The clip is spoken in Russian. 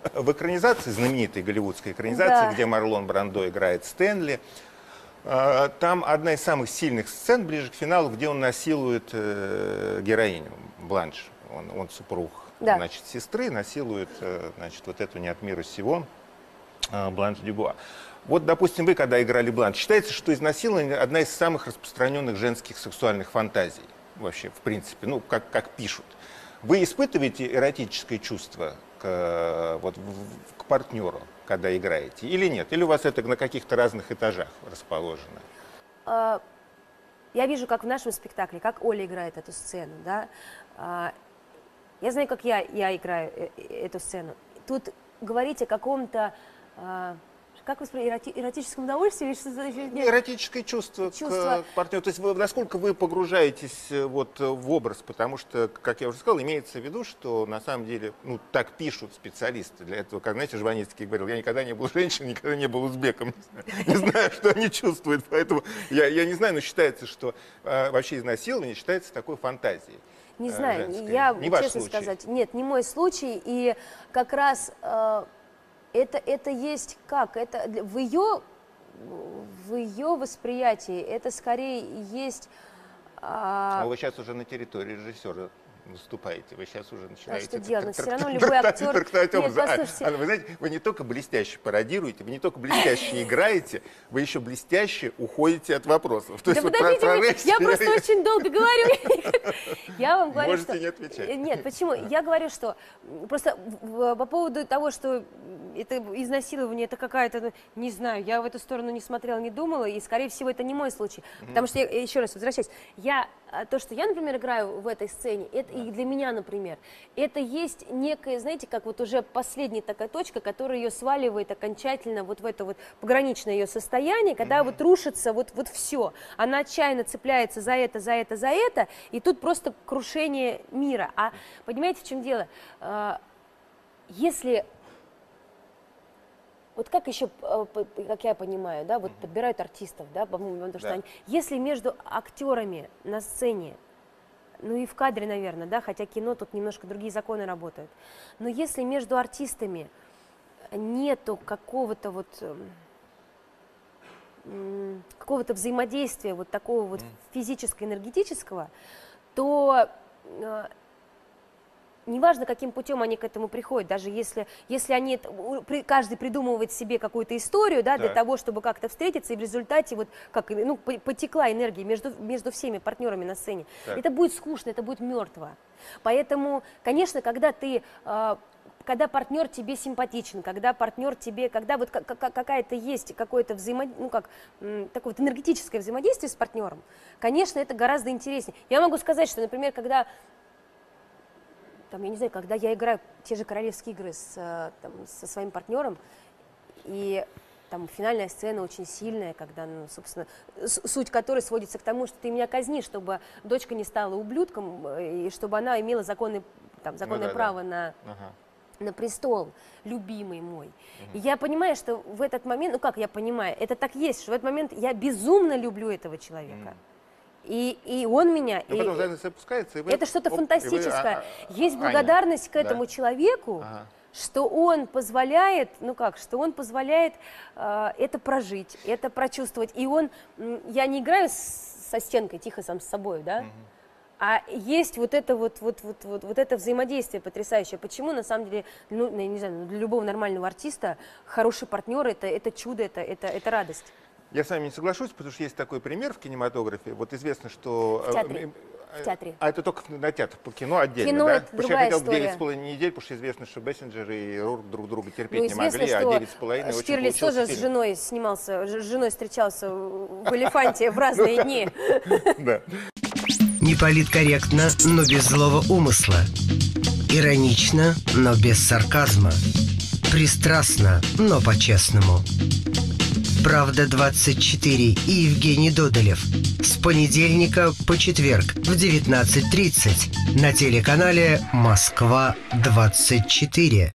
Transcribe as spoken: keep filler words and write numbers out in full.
В экранизации, знаменитой голливудской экранизации, Да. где Марлон Брандо играет Стэнли, э, там одна из самых сильных сцен ближе к финалу, где он насилует э, героиню Бланш. Он, он супруг, Да. значит, сестры, насилует, э, значит, вот эту не от мира сего э, Бланш Дюбуа. Вот, допустим, вы, когда играли Бланш, считается, что изнасилование одна из самых распространенных женских сексуальных фантазий. Вообще, в принципе, ну, как, как пишут. Вы испытываете эротическое чувство к, вот, к партнеру, когда играете, или нет? Или у вас это на каких-то разных этажах расположено? А, я вижу, как в нашем спектакле, как Оля играет эту сцену, да. А, я знаю, как я, я играю э, э, эту сцену. Тут говорить о каком-то... А, как вы спрашиваете, эроти эротическом удовольствии или что-то еще? Нет. Эротическое чувство, чувство... К, к партнеру. То есть вы, насколько вы погружаетесь вот, в образ, потому что, как я уже сказал, имеется в виду, что на самом деле, ну, так пишут специалисты для этого. Как, знаете, Жванецкий говорил, я никогда не был женщиной, никогда не был узбеком, не знаю, не знаю что они чувствуют. Поэтому я, я не знаю, но считается, что э, вообще изнасилование считается такой фантазией. Не э, знаю, женской. я, Не ваш честно случай. сказать, нет, не мой случай. И как раз... Э, Это, это есть как? Это в ее, в ее восприятии это скорее есть... А... А вы сейчас уже на территории режиссера выступаете, вы сейчас уже начинаете... А что делать? Но все равно любой актер... Нет, послушайте... Вы знаете, вы не только блестяще пародируете, вы не только блестяще играете, вы еще блестяще уходите от вопросов. Да подождите, я просто очень долго говорю. Я вам говорю, что... Можете не отвечать. Нет, почему? Я говорю, что просто по поводу того, что это изнасилование, это какая-то, не знаю, я в эту сторону не смотрела, не думала, и, скорее всего, это не мой случай. Потому что, я еще раз возвращаюсь, я, то, что я, например, играю в этой сцене, это и для меня, например, это есть некая, знаете, как вот уже последняя такая точка, которая ее сваливает окончательно вот в это вот пограничное ее состояние, когда вот рушится вот, вот все. Она отчаянно цепляется за это, за это, за это, и тут просто крушение мира. А понимаете, в чем дело? Если... Вот как еще, как я понимаю, да, вот подбирают артистов, да, потому что Да. они, если между актерами на сцене, ну и в кадре, наверное, да, хотя кино тут немножко другие законы работают, но если между артистами нету какого-то вот м, какого-то взаимодействия вот такого вот физическо-энергетического, то э, неважно, каким путем они к этому приходят, даже если, если они, каждый придумывает себе какую-то историю, да, для Так. того, чтобы как-то встретиться, и в результате вот как, ну, потекла энергия между, между всеми партнерами на сцене. Так. Это будет скучно, это будет мертво. Поэтому, конечно, когда ты... э, когда партнер тебе симпатичен, когда партнер тебе, когда вот какая-то есть какое-то взаимодействие, ну как, такое вот энергетическое взаимодействие с партнером, конечно, это гораздо интереснее. Я могу сказать, что, например, когда... Там, я не знаю, когда я играю те же королевские игры с, там, со своим партнером, и там финальная сцена очень сильная, когда, ну, собственно, суть которой сводится к тому, что ты меня казнишь, чтобы дочка не стала ублюдком, и чтобы она имела законный, там, законное ну, да, право да. на, Ага. на престол, любимый мой. Угу. И я понимаю, что в этот момент, ну как я понимаю, это так есть, что в этот момент я безумно люблю этого человека. Mm. И, и он меня... Но и, потом занавес опускается, и вы... это что-то оп, фантастическое. Вы, а, Есть Аня, благодарность к этому да. человеку, Ага. что он позволяет, ну как, что он позволяет э, это прожить, это прочувствовать. И он, я не играю с, со стенкой тихо сам с собой, да, угу. А есть вот это вот, вот, вот, вот, вот это взаимодействие потрясающее. Почему, на самом деле, ну, не знаю, для любого нормального артиста хороший партнер это, это чудо, это, это, это радость. Я с вами не соглашусь, потому что есть такой пример в кинематографе. Вот известно, что... В театре. В театре. А это только на театр, по кино отдельно, кино да? Это потому другая что я хотел история. девять с половиной недель, потому что известно, что Бессинджер и Рурк друг друга терпеть ну, не могли, что а девять с половиной очень Штирлиц тоже фильм. с женой снимался, с женой встречался в «Элефанте» в разные дни. Не политкорректно, но без злого умысла. Иронично, но без сарказма. Пристрастно, но по-честному. «Правда двадцать четыре» и Евгений Додолев. С понедельника по четверг в девятнадцать тридцать на телеканале «Москва двадцать четыре».